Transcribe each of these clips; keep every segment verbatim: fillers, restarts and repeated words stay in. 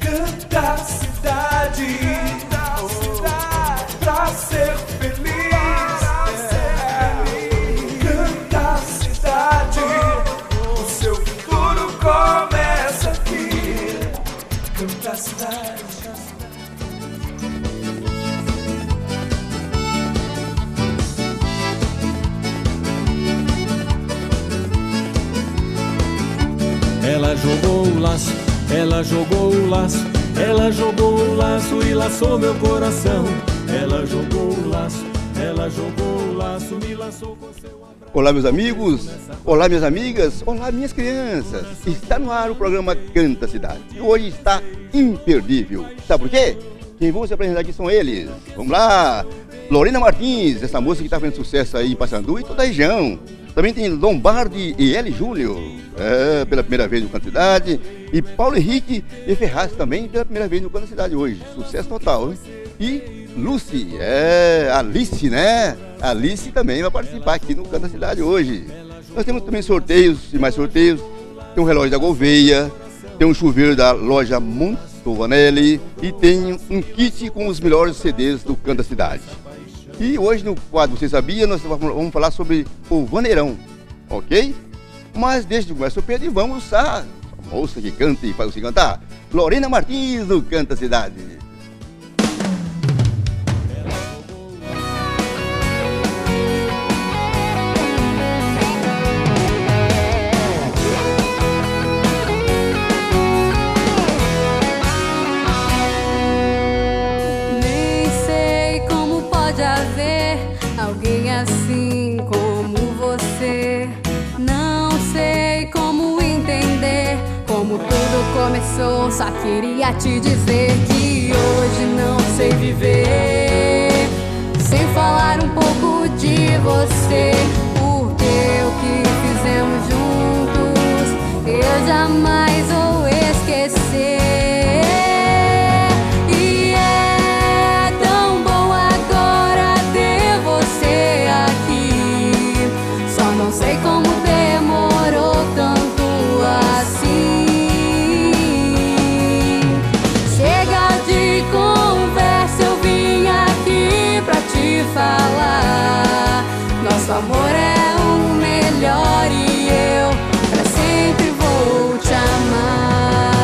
Canta a cidade, oh, pra ser feliz. Canta a cidade, o seu futuro começa aqui. Canta a cidade. Ela jogou o laço, ela jogou o laço, ela jogou o laço e laçou meu coração. Ela jogou o laço, ela jogou o laço, me laçou com seu abraço. Olá, meus amigos, olá, minhas amigas, olá, minhas crianças. Está no ar o programa Canta a Cidade e hoje está imperdível. Sabe por quê? Quem vão se apresentar aqui são eles. Vamos lá, Lorena Martins, essa moça que está fazendo sucesso aí em Passandu e toda a região. Também tem Lombardi e Eli Júnior, é, pela primeira vez no Canta Cidade. E Paulo Henrique e Ferraz também pela primeira vez no Canta Cidade hoje. Sucesso total, hein? E Lucy, é, Alice, né? Alice também vai participar aqui no Canta Cidade hoje. Nós temos também sorteios e mais sorteios. Tem um relógio da Gouveia, tem um chuveiro da loja Montovanelli e tem um kit com os melhores C Ds do Canta Cidade. E hoje no quadro Você Sabia, nós vamos falar sobre o vaneirão, ok? Mas desde que começa o Pedro, vamos a moça que canta e faz você cantar, Lorena Martins no Canta Cidade. Alguém assim como você, não sei como entender como tudo começou. Só queria te dizer que hoje não sei viver sem falar um pouco de você, porque o que fizemos juntos eu jamais vou esquecer. Não sei como demorou tanto assim. Chega de conversa, eu vim aqui pra te falar. Nosso amor é o melhor e eu pra sempre vou te amar.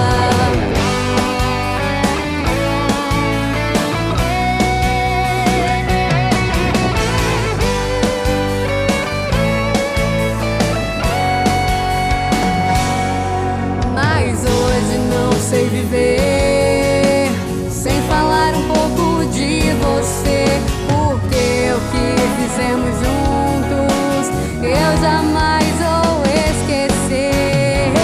Sei viver sem falar um pouco de você, porque o que fizemos juntos eu jamais vou esquecer.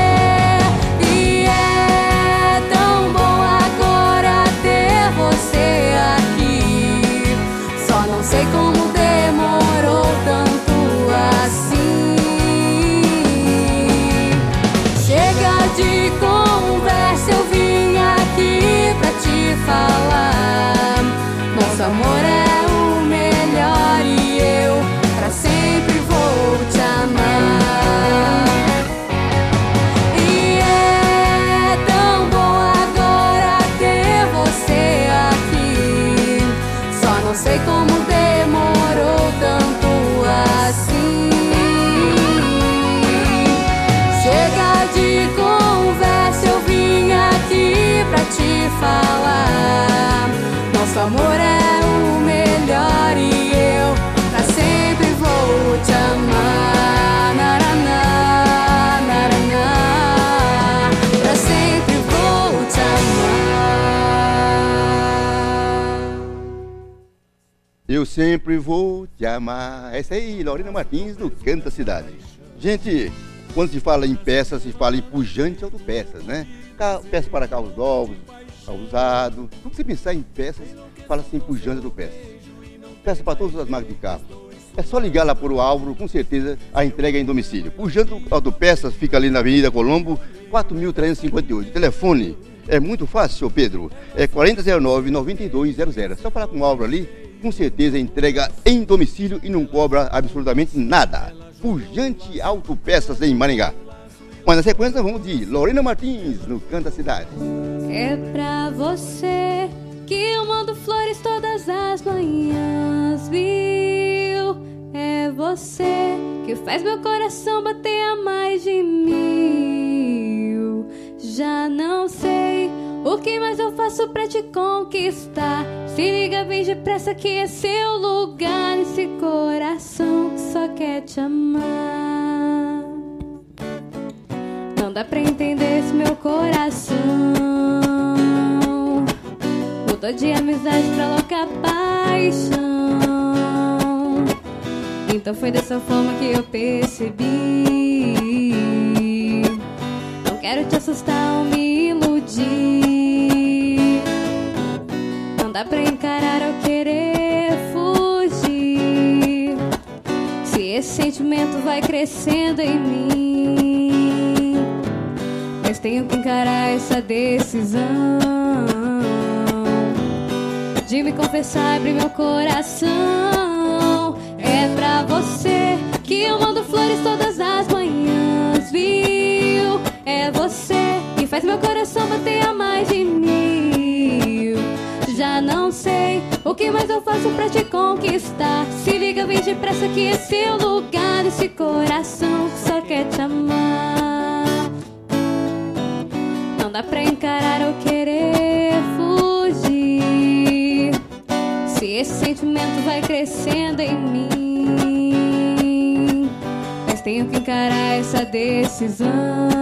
E é tão bom agora ter você aqui. Só não sei como demorou tanto assim. Chega de conversa, eu vim aqui pra te falar. Nosso amor é o melhor e eu pra sempre vou te amar. E é tão bom agora ter você aqui. Só não sei como demorou tanto assim. Chega de conversa, eu vim aqui pra te falar. Nosso amor é o melhor e eu pra sempre vou te amar. Naraná, naraná, pra sempre vou te amar. Eu sempre vou te amar. Essa aí, Lorena Martins no Canta Cidade. Gente, quando se fala em peças, se fala em pujante autopeças, né? Peças para carros novos, carro usado. Tudo que você pensar em peças, fala-se em pujante autopeças. Peças para todas as marcas de carro. É só ligar lá por o Álvaro, com certeza a entrega é em domicílio. Pujante Autopeças fica ali na Avenida Colombo, quatro mil trezentos e cinquenta e oito. Telefone é muito fácil, senhor Pedro. É quarenta zero nove, noventa e dois zero zero. É só falar com o Álvaro ali, com certeza entrega em domicílio e não cobra absolutamente nada. Pujante Autopeças em Maringá. Mas na sequência vamos de Lorena Martins no Canta Cidade. É pra você que eu mando flores todas as manhãs, viu? É você que faz meu coração bater a mais de mil. Já não sei o que mais eu faço pra te conquistar. Se liga bem depressa que é seu lugar nesse coração que só quer te amar. Não dá pra entender esse meu coração. Mudou de amizade pra louca paixão. Então foi dessa forma que eu percebi. Não quero te assustar ou me iludir. Não dá pra encarar ou querer fugir. Se esse sentimento vai crescendo em mim, mas tenho que encarar essa decisão de me confessar, abrir meu coração. É pra você que eu mando flores todas as manhãs, viu? É você que faz meu coração bater a mais de mil. Já não sei o que mais eu faço pra te conquistar. Se liga bem depressa que é seu lugar nesse coração que só quer te amar. Não dá pra encarar ou querer fugir. Se esse sentimento vai crescendo em mim, mas tenho que encarar essa decisão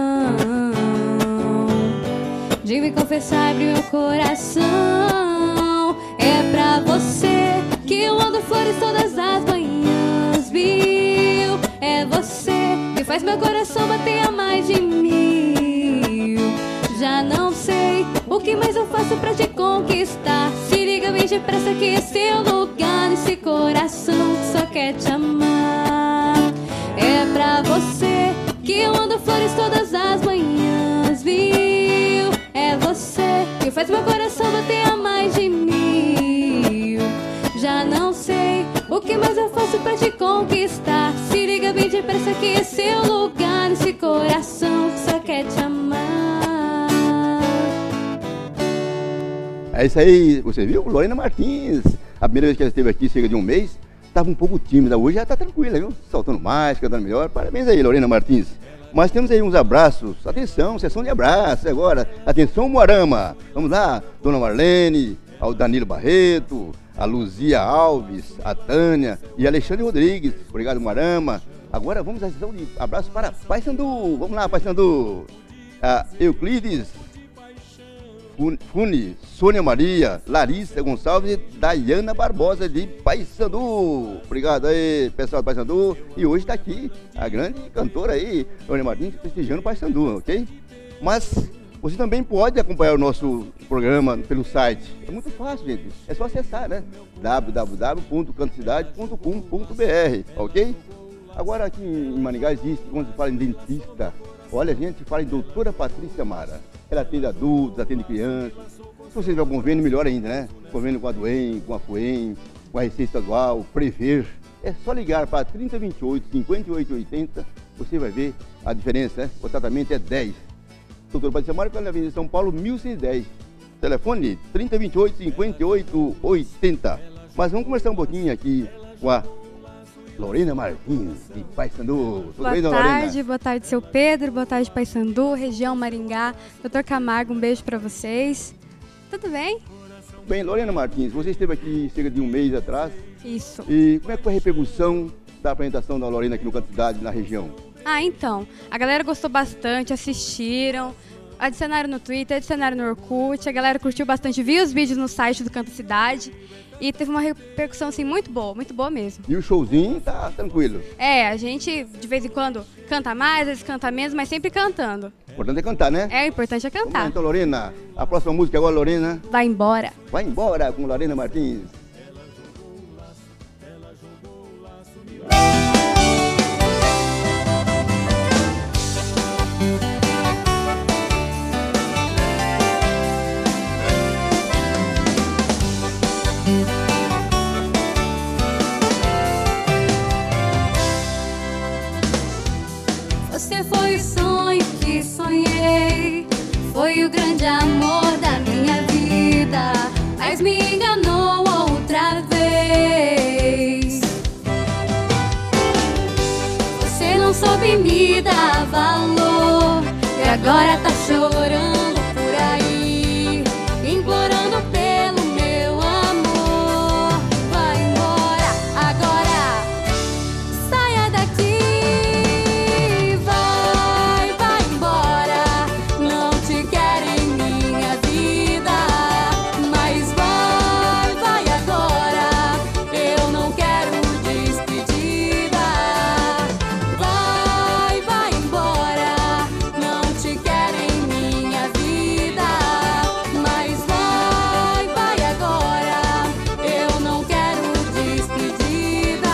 de me confessar, abrir meu coração. É pra você que eu ando flores todas as manhãs, viu? É você que faz meu coração bater a mais de mil. Já não sei o que mais eu faço pra te conquistar. Se liga bem depressa que é seu lugar nesse coração que só quer te amar. É pra você que eu ando flores todas as manhãs, viu? É você que faz meu coração bater a mais de mil. Já não sei o que mais eu faço pra te conquistar. Se liga bem depressa que é seu lugar nesse coração que só quer te amar. É isso aí, você viu? Lorena Martins. A primeira vez que ela esteve aqui, cerca de um mês, estava um pouco tímida. Hoje já está tranquila, viu? Saltando mais, cantando melhor. Parabéns aí, Lorena Martins. Mas temos aí uns abraços. Atenção, sessão de abraços agora. Atenção, Moarama. Vamos lá, Dona Marlene, ao Danilo Barreto, a Luzia Alves, a Tânia e Alexandre Rodrigues. Obrigado, Moarama. Agora vamos à sessão de abraços para Paysandu. Vamos lá, Paysandu. A Euclides Fune, Sônia Maria, Larissa Gonçalves e Dayana Barbosa de Paysandu. Obrigado aí, pessoal do Paysandu. E hoje está aqui a grande cantora aí, Lorena Martins, prestigiando o Paysandu, ok? Mas você também pode acompanhar o nosso programa pelo site. É muito fácil, gente. É só acessar, né? w w w ponto cantocidade ponto com ponto b r, ok? Agora aqui em Maringá existe, quando se fala em dentista, olha, a gente fala em doutora Patrícia Mara. Ela atende adultos, atende crianças. Se você tiver convênio, melhor ainda, né? Convênio com a Duem, com a Fuem, com a Receita Estadual, Prever. É só ligar para trinta, vinte e oito, cinquenta e oito, oitenta, você vai ver a diferença, né? O tratamento é dez. Doutora Patrícia Mara está na Avenida São Paulo, mil cento e dez. Telefone trinta, vinte e oito, cinquenta e oito, oitenta. Mas vamos conversar um pouquinho aqui com a Lorena Martins, de Paysandu. Boa bem, tarde, Lorena? boa tarde, seu Pedro, boa tarde, Paysandu, região Maringá. doutor Camargo, um beijo para vocês. Tudo bem? Bem, Lorena Martins, você esteve aqui cerca de um mês atrás. Isso. E como é que foi a repercussão da apresentação da Lorena aqui no Canto Cidade, na região? Ah, então, a galera gostou bastante, assistiram, adicionaram no Twitter, adicionaram no Orkut, a galera curtiu bastante, viu os vídeos no site do Canto Cidade. E teve uma repercussão, assim, muito boa, muito boa mesmo. E o showzinho tá tranquilo? É, a gente, de vez em quando, canta mais, às vezes canta menos, mas sempre cantando. O importante é cantar, né? É, o importante é Vamos lá, cantar. então, Lorena, a próxima música agora, Lorena. Vai embora. Vai embora com Lorena Martins. Você foi o sonho que sonhei, foi o grande amor da mas me enganou outra vez. Você não soube me dar valor e agora tá chorando por aí, implorando pelo meu amor. Vai embora agora, saia daqui. Vai, vai embora, não te quero em minha vida. Mas vai, vai agora, eu não quero despedida. Vai, vai embora, não te quero em minha vida. Mas vai, vai agora, eu não quero despedida.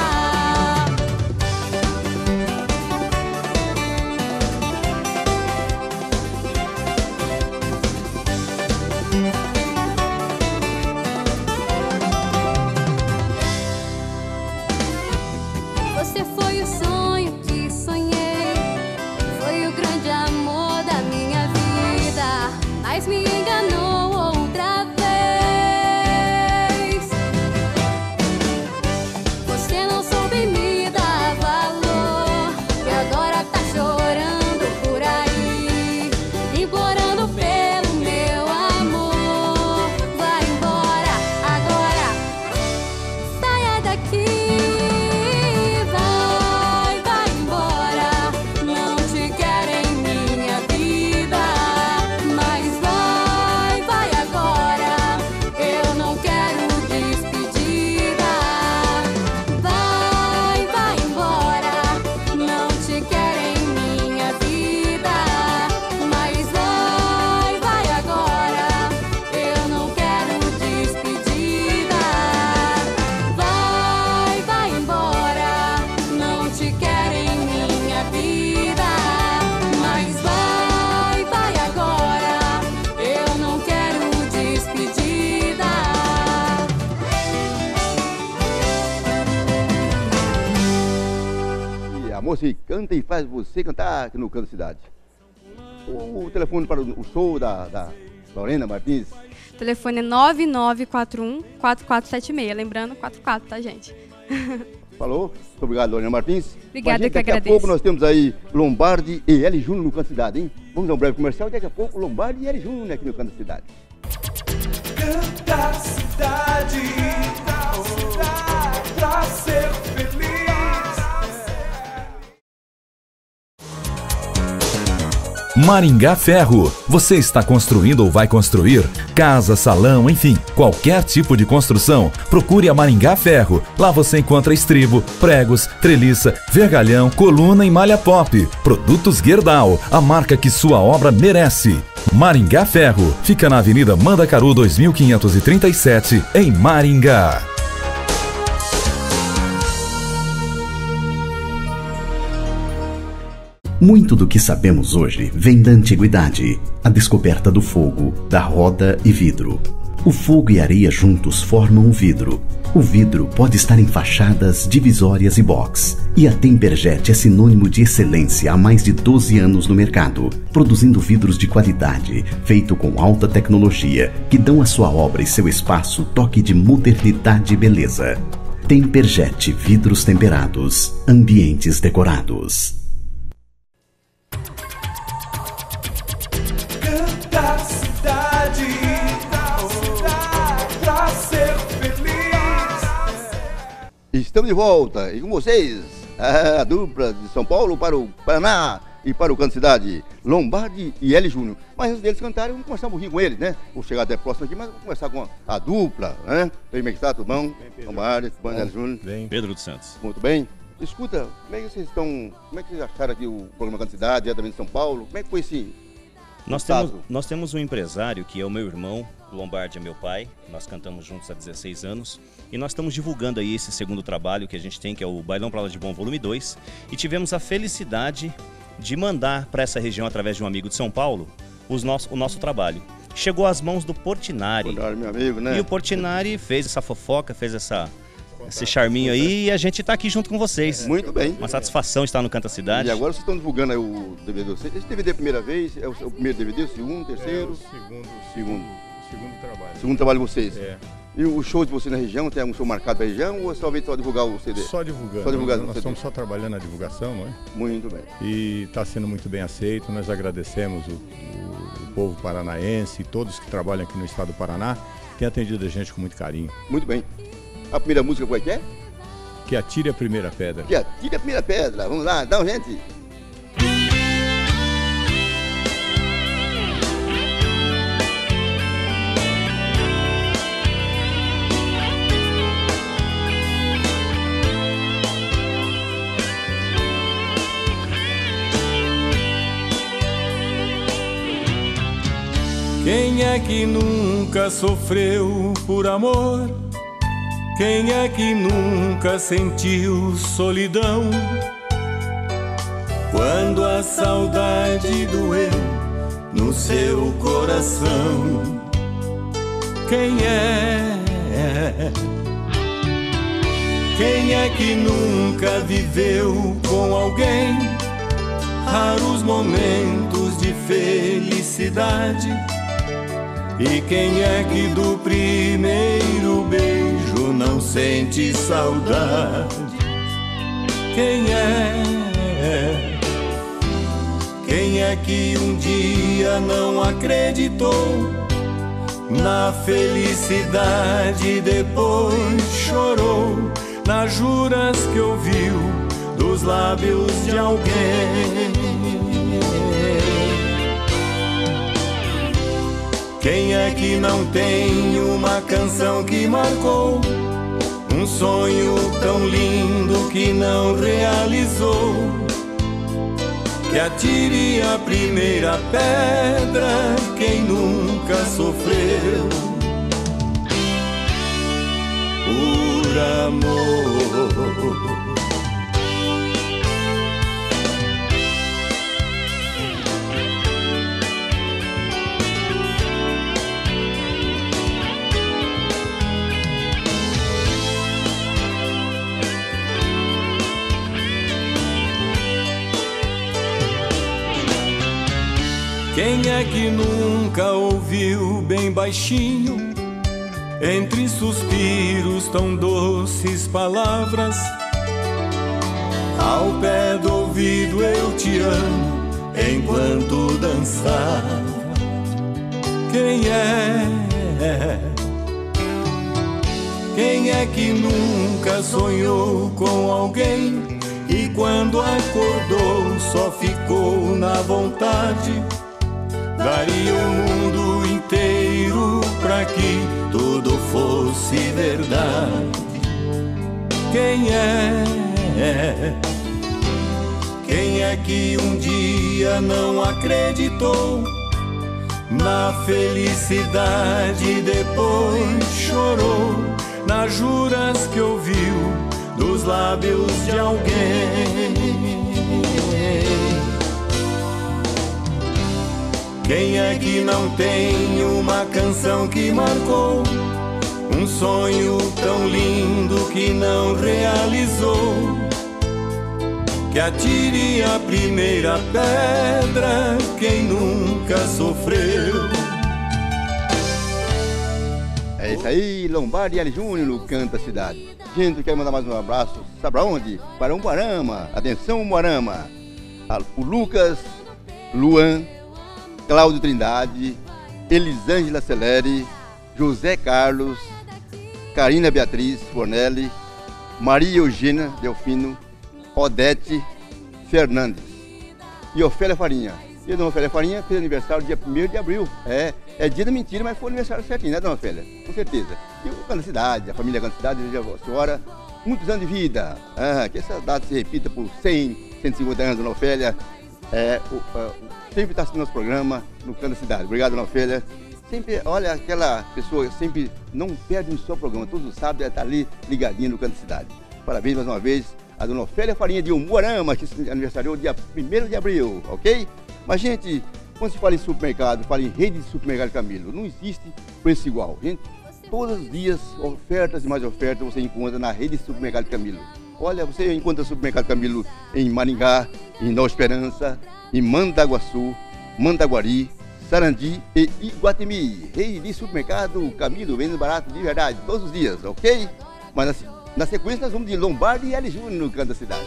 Você foi o sonho que sonhei, foi o grande amor da minha vida, mas me enganou outra vez. Você não soube me dar valor e agora tá chorando por aí, implorando pelo meu amor. Vai embora agora, saia daqui. Vai, vai embora, não te quero em minha vida. Mas vai, vai agora, eu não quero despedida. Vai, vai embora, não te quero em minha vida. Mas vai, vai agora, eu não quero despedida. Vai, vai embora, não te quero em minha vida. Mas vai, vai agora, eu não quero despedida. E a moça que canta e faz você cantar aqui no Canto Cidade. O, o telefone para o, o show da, da Lorena Martins. Telefone é nove nove quatro um, quatro quatro sete seis. Lembrando, quatro quatro, tá, gente? Falou? Muito obrigado, Lorena Martins. Obrigada, Mas, gente, eu que daqui a agradeço. pouco nós temos aí Lombardi e L Júnior no Canto Cidade, hein? Vamos dar um breve comercial e daqui a pouco Lombardi e L Júnior aqui no Canto Cidade. Canta a cidade, cidade, pra ser feliz. Maringá Ferro. Você está construindo ou vai construir? Casa, salão, enfim, qualquer tipo de construção. Procure a Maringá Ferro. Lá você encontra estribo, pregos, treliça, vergalhão, coluna e malha pop. Produtos Gerdau, a marca que sua obra merece. Maringá Ferro. Fica na Avenida Mandacaru dois mil quinhentos e trinta e sete, em Maringá. Muito do que sabemos hoje vem da antiguidade, a descoberta do fogo, da roda e vidro. O fogo e a areia juntos formam o vidro. O vidro pode estar em fachadas, divisórias e box. E a Temperjet é sinônimo de excelência há mais de doze anos no mercado, produzindo vidros de qualidade, feito com alta tecnologia, que dão à sua obra e seu espaço toque de modernidade e beleza. Temperjet Vidros Temperados, ambientes decorados. Canta a cidade, cidade, pra ser feliz. Estamos de volta e com vocês a dupla de São Paulo para o Paraná e para o Canto Cidade, Lombardi e L Júnior. Mas antes deles cantarem, vamos conversar um pouquinho com eles, né? Vou chegar até próximo aqui, mas vamos conversar com a dupla, né? Como é que está, tudo bom? Lombardi, L Júnior. Bem. Pedro dos Santos. Muito bem. Escuta, como é que vocês estão, como é que vocês acharam aqui o programa Canto Cidade, diretamente de São Paulo? Como é que foi esse... Nós temos, nós temos um empresário que é o meu irmão, o Lombardi é meu pai, nós cantamos juntos há dezesseis anos e nós estamos divulgando aí esse segundo trabalho que a gente tem, que é o Bailão Pra Lá de Bom Volume dois, e tivemos a felicidade de mandar para essa região, através de um amigo de São Paulo, os nosso, o nosso trabalho. Chegou às mãos do Portinari, Portinari, meu amigo, né? E o Portinari fez essa fofoca, fez essa... esse charminho aí, e a gente está aqui junto com vocês. Muito bem. Uma satisfação estar no Canta Cidade. E agora vocês estão divulgando aí o D V D. Esse D V D é a primeira vez? É o, o primeiro D V D, o segundo, o terceiro? É o segundo. Segundo. segundo trabalho. Segundo trabalho de vocês. É. E o show de vocês na região, tem algum show marcado para a região ou é só, só divulgar o C D? Só divulgando. Só divulgando Nós o C D. estamos só trabalhando a divulgação, não é? Muito bem. E está sendo muito bem aceito. Nós agradecemos o, o, o povo paranaense e todos que trabalham aqui no estado do Paraná, têm atendido a gente com muito carinho. Muito bem. A primeira música qual é que é? Que atire a primeira pedra. Que atire a primeira pedra. Vamos lá, então, gente. Quem é que nunca sofreu por amor? Quem é que nunca sentiu solidão? Quando a saudade doeu no seu coração. Quem é? Quem é que nunca viveu com alguém raros momentos de felicidade? E quem é que do primeiro beijo não sente saudade? Quem é? Quem é que um dia não acreditou na felicidade e depois chorou nas juras que ouviu dos lábios de alguém? Quem é que não tem uma canção que marcou um sonho tão lindo que não realizou? Que atire a primeira pedra quem nunca sofreu por amor. Quem é que nunca ouviu bem baixinho, entre suspiros tão doces palavras, ao pé do ouvido eu te amo, enquanto dançava? Quem é? Quem é que nunca sonhou com alguém e quando acordou só ficou na vontade? Daria o mundo inteiro pra que tudo fosse verdade. Quem é? Quem é que um dia não acreditou na felicidade e depois chorou nas juras que ouviu dos lábios de alguém? Quem é que não tem uma canção que marcou um sonho tão lindo que não realizou? Que atire a primeira pedra quem nunca sofreu. É isso aí, Lombardi e L. Júnior no Canta Cidade. Gente, eu quero mandar mais um abraço. Sabe pra onde? Para Umuarama. Atenção, Umuarama. O Lucas, Luan, Cláudio Trindade, Elisângela Celeri, José Carlos, Karina Beatriz Fornelli, Maria Eugênia Delfino, Odete Fernandes e Ofélia Farinha. E a dona Ofélia Farinha fez aniversário dia primeiro de abril. É, é dia da mentira, mas foi aniversário certinho, né, dona Ofélia? Com certeza. E o Canta Cidade, a família Canta Cidade, deseja a senhora muitos anos de vida. Ah, que essa data se repita por cem, cento e cinquenta anos, dona Ofélia. É, o, o, sempre está assistindo nosso programa no Canta Cidade. Obrigado, dona Ofélia. Sempre, olha, aquela pessoa sempre não perde um só programa. Todos os sábados ela está ali ligadinha no Canta Cidade. Parabéns mais uma vez a dona Ofélia Farinha de Umuarama, que aniversariou dia primeiro de abril, ok? Mas, gente, quando se fala em supermercado, fala em rede de supermercado Camilo, não existe preço igual. Gente, todos os dias, ofertas e mais ofertas você encontra na rede de supermercado Camilo. Olha, você encontra supermercado Camilo em Maringá, em Nova Esperança, em Mandaguaçu, Mandaguari, Sarandi e Iguatemi. Rei de supermercado, Camilo, vendo barato de verdade, todos os dias, ok? Mas na, na sequência nós vamos de Lombardi e L. Júnior no canto da cidade.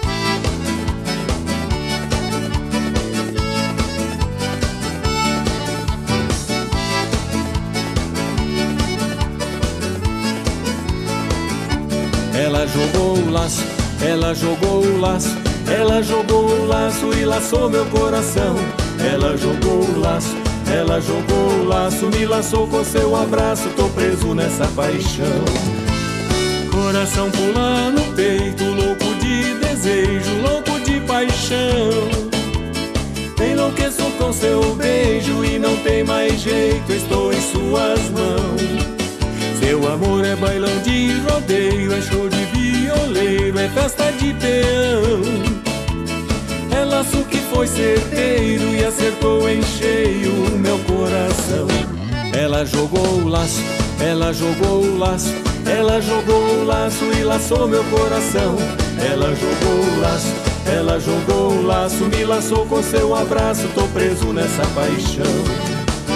Ela jogou o laço, ela jogou o laço, ela jogou o laço e laçou meu coração. Ela jogou o laço, ela jogou o laço, me laçou com seu abraço, tô preso nessa paixão. Coração pula no peito, louco de desejo, louco de paixão. Enlouqueço com seu beijo e não tem mais jeito, estou em suas mãos. Seu amor é bailão de rodeio, é show de violeiro, é festa de peão. É laço que foi certeiro e acertou em cheio o meu coração. Ela jogou o laço, ela jogou o laço, ela jogou o laço e laçou meu coração. Ela jogou o laço, ela jogou o laço, me laçou com seu abraço, tô preso nessa paixão.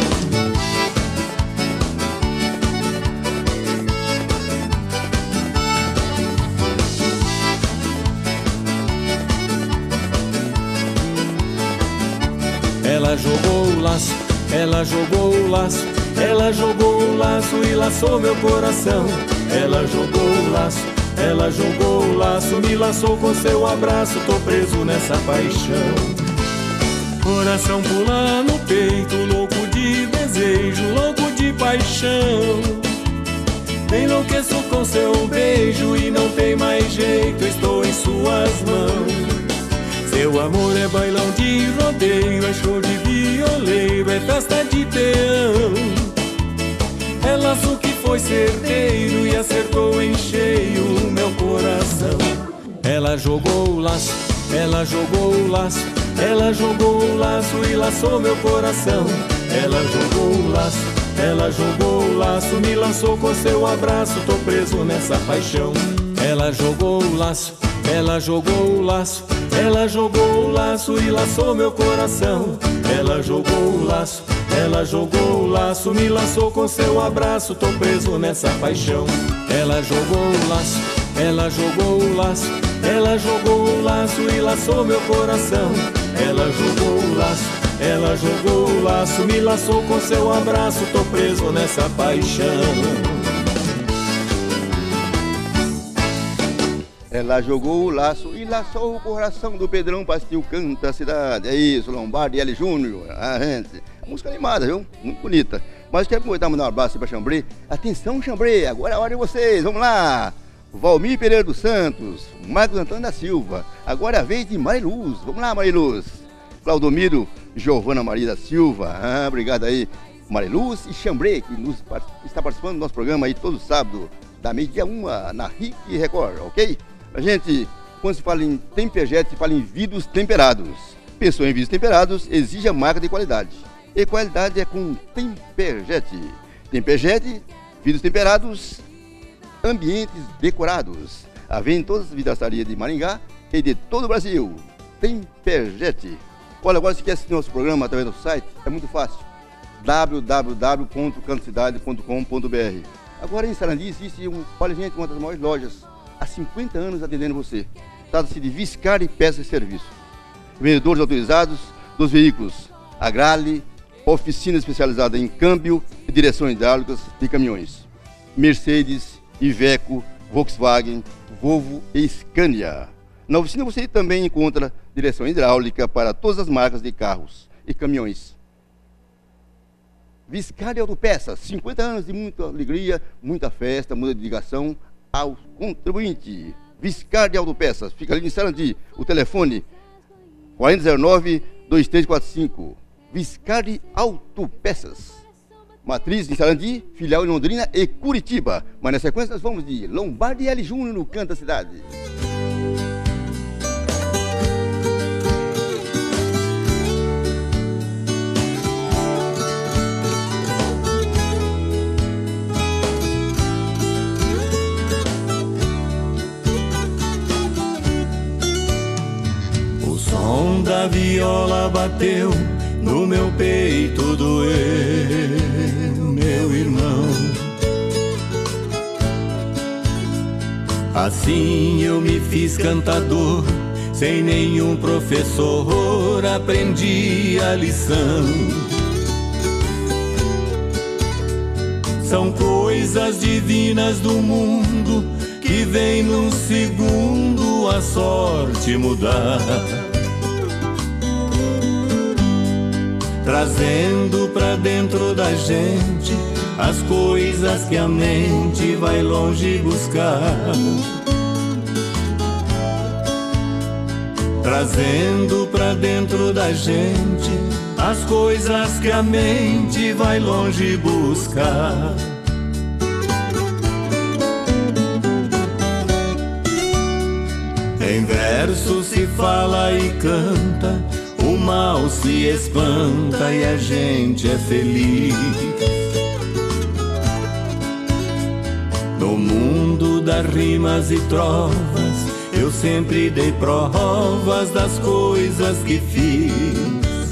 Ela jogou o laço, ela jogou o laço, ela jogou o laço e laçou meu coração. Ela jogou o laço, ela jogou o laço, me laçou com seu abraço, tô preso nessa paixão. Coração pula no peito, louco de desejo, louco de paixão. Enlouqueço com seu beijo e não tem mais jeito, estou em suas mãos. Seu amor é bailão de rodeio, é show de violeiro, é festa de peão. É laço que foi certeiro e acertou em cheio o meu coração. Ela jogou o laço, ela jogou o laço, ela jogou o laço e laçou meu coração. Ela jogou o laço, ela jogou o laço, me laçou com seu abraço, tô preso nessa paixão. Ela jogou o laço, ela jogou o laço, ela jogou o laço e laçou meu coração. Ela jogou o laço, ela jogou o laço, me laçou com seu abraço, tô preso nessa paixão. Ela jogou o laço, ela jogou o laço, ela jogou o laço e laçou meu coração. Ela jogou o laço, ela jogou o laço, me laçou com seu abraço, tô preso nessa paixão. Ela jogou o laço e laçou o coração do Pedrão Pastil, canta a cidade. É isso, Lombardi e L. Júnior. Ah, gente, música animada, viu? Muito bonita. Mas quero aproveitar e mandar um abraço para Xambrê. Atenção, Xambrê, agora é a hora de vocês, vamos lá. Valmir Pereira dos Santos, Marcos Antônio da Silva. Agora é a vez de Mariluz. Vamos lá, Mariluz. Claudomiro, Giovana Maria da Silva. Ah, obrigado aí, Mariluz e Xambrê, que nos, está participando do nosso programa aí todo sábado, da meia-dia uma, na R I C Record, ok? A gente, quando se fala em Temperjet, se fala em vidros temperados. Pensou em vidros temperados, exige a marca de qualidade. E qualidade é com Temperjet. Temperjet, vidros temperados, ambientes decorados. A venda em todas as vidraçarias de Maringá e de todo o Brasil. Temperjet. Olha, agora se quer assistir nosso programa através do site, é muito fácil. w w w ponto canto cidade ponto com ponto b r. Agora em Sarandi existe, um, olha gente, uma das maiores lojas há cinquenta anos atendendo você. Trata-se de Viscar e Peças e Serviço. Vendedores autorizados dos veículos Agrale, oficina especializada em câmbio e direção hidráulicas de caminhões. Mercedes, Iveco, Volkswagen, Volvo e Scania. Na oficina você também encontra direção hidráulica para todas as marcas de carros e caminhões. Viscar e Autopeças, cinquenta anos de muita alegria, muita festa, muita dedicação ao contribuinte. Viscar e Autopeças, fica ali em Sarandi, o telefone quatro zero nove, dois três quatro cinco. Viscar e Autopeças. Matriz em Sarandi, filial em Londrina e Curitiba. Mas na sequência nós vamos de Lombardi e L. Júnior no Canto da Cidade. O som da viola bateu no meu peito doeu, meu irmão. Assim eu me fiz cantador, sem nenhum professor aprendi a lição. São coisas divinas do mundo que vem num segundo a sorte mudar, trazendo pra dentro da gente as coisas que a mente vai longe buscar, trazendo pra dentro da gente as coisas que a mente vai longe buscar. Em verso se fala e canta, o mal se espanta e a gente é feliz. No mundo das rimas e trovas, eu sempre dei provas das coisas que fiz.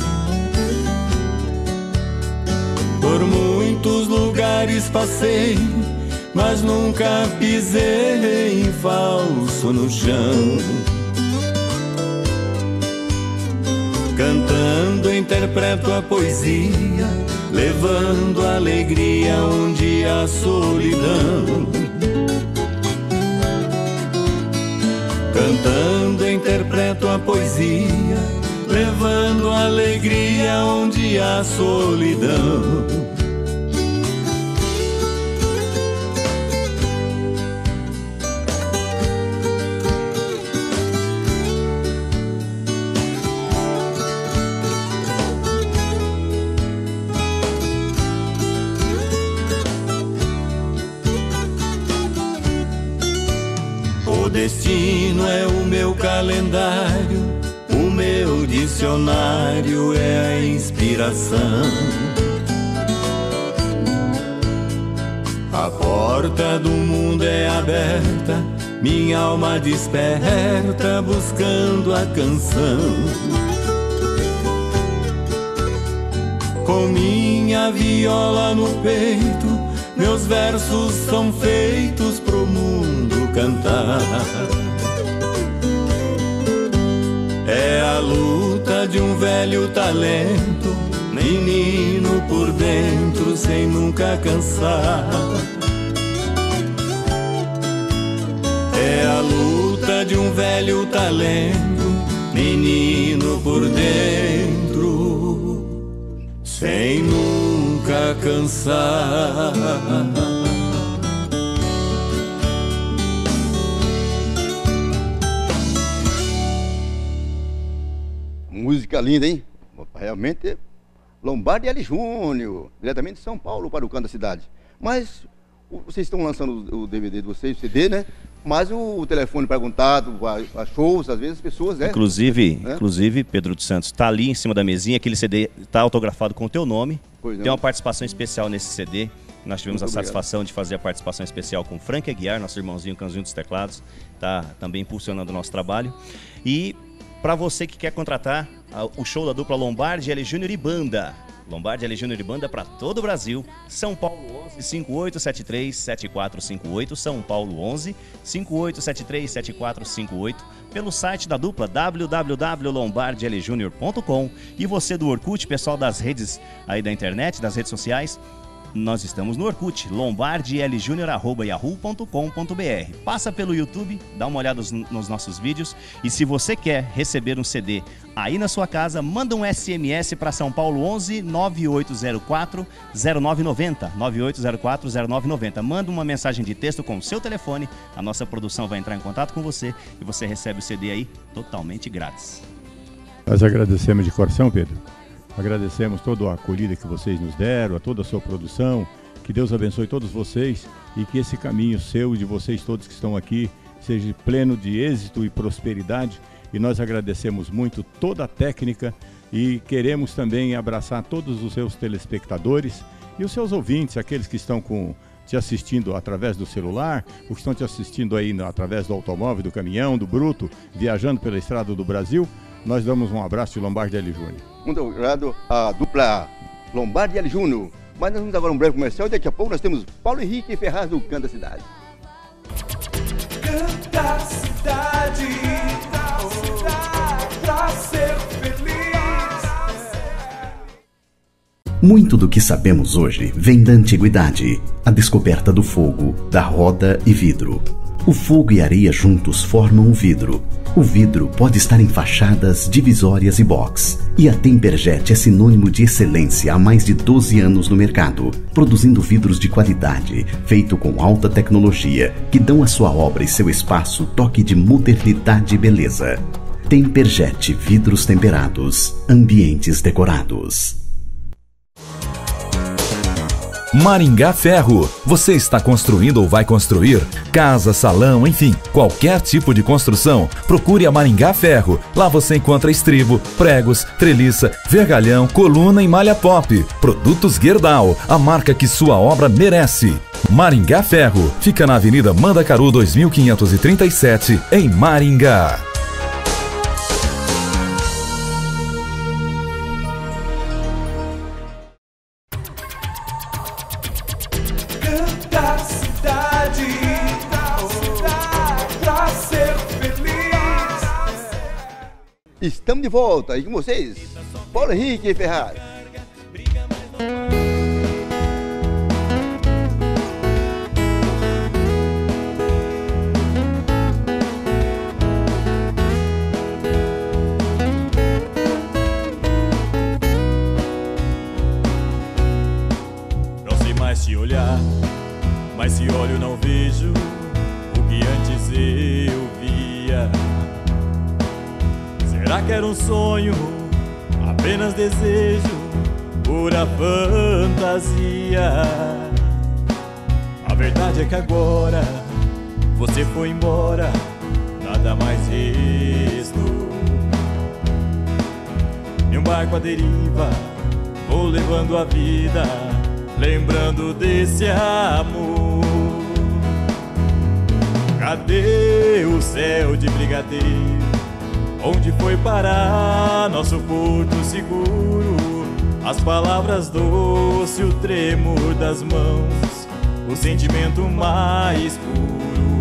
Por muitos lugares passei, mas nunca pisei em falso no chão. Cantando interpreto a poesia, levando alegria onde há solidão. Cantando interpreto a poesia, levando alegria onde há solidão. O destino é o meu calendário, o meu dicionário é a inspiração. A porta do mundo é aberta, minha alma desperta buscando a canção. Com minha viola no peito, meus versos são feitos pro mundo cantar. É a luta de um velho talento, menino por dentro sem nunca cansar. É a luta de um velho talento, menino por dentro sem nunca cansar. Música linda, hein? Realmente, Lombardi e L. Júnior, diretamente de São Paulo para o canto da cidade. Mas vocês estão lançando o D V D de vocês, o C D, né? Mas o telefone perguntado, a shows, às vezes as pessoas, né? Inclusive, é? inclusive Pedro dos Santos, tá ali em cima da mesinha, aquele C D tá autografado com o teu nome. Pois Tem uma participação especial nesse C D. Nós tivemos Muito a satisfação obrigado. de fazer a participação especial com o Frank Aguiar, nosso irmãozinho Cãozinho dos Teclados, tá também impulsionando o nosso trabalho. E para você que quer contratar o show da dupla Lombardi, L. Júnior e Banda. Lombardi, L. Júnior e Banda para todo o Brasil. São Paulo onze, cinco oito sete três, sete quatro cinco oito. São Paulo onze, cinco oito sete três, sete quatro cinco oito. Pelo site da dupla w w w ponto lombardi l junior ponto com. E você do Orkut, pessoal das redes aí da internet, das redes sociais, nós estamos no Orkut, lombardi l junior arroba yahoo ponto com ponto b r. Passa pelo YouTube, dá uma olhada nos nossos vídeos. E se você quer receber um C D aí na sua casa, manda um S M S para São Paulo onze, nove oito zero quatro, zero nove nove zero, nove oito zero quatro, zero nove nove zero. Manda uma mensagem de texto com o seu telefone, a nossa produção vai entrar em contato com você e você recebe o C D aí totalmente grátis. Nós agradecemos de coração, Pedro. Agradecemos toda a acolhida que vocês nos deram, a toda a sua produção. Que Deus abençoe todos vocês e que esse caminho seu e de vocês todos que estão aqui seja pleno de êxito e prosperidade. E nós agradecemos muito toda a técnica e queremos também abraçar todos os seus telespectadores e os seus ouvintes, aqueles que estão com, te assistindo através do celular, ou que estão te assistindo aí no, através do automóvel, do caminhão, do bruto, viajando pela estrada do Brasil. nós damos um abraço de Lombardi L. Júnior. Muito obrigado à dupla Lombardi L. Júnior. Mas nós vamos agora um breve comercial e daqui a pouco nós temos Paulo Henrique Ferraz do Canta Cidade. Canta Cidade, pra ser feliz. Muito do que sabemos hoje vem da antiguidade, a descoberta do fogo, da roda e vidro. O fogo e a areia juntos formam o vidro. O vidro pode estar em fachadas, divisórias e box. E a Temperjet é sinônimo de excelência há mais de doze anos no mercado, produzindo vidros de qualidade, feito com alta tecnologia, que dão à sua obra e seu espaço toque de modernidade e beleza. Temperjet Vidros Temperados, ambientes decorados. Maringá Ferro. Você está construindo ou vai construir? Casa, salão, enfim, qualquer tipo de construção, procure a Maringá Ferro. Lá você encontra estribo, pregos, treliça, vergalhão, coluna e malha pop. Produtos Gerdau, a marca que sua obra merece. Maringá Ferro. Fica na Avenida Mandacaru dois mil quinhentos e trinta e sete, em Maringá. Estamos de volta aí com vocês, Paulo Henrique Ferraz. Não sei mais te olhar, mas se olho não vejo o que antes eu via. Será que era um sonho, apenas desejo, pura fantasia? A verdade é que agora você foi embora, nada mais restou. Em um barco à deriva, vou levando a vida, lembrando desse amor. Cadê o céu de brigadeiro? Onde foi parar nosso porto seguro? As palavras doces, o tremor das mãos, o sentimento mais puro.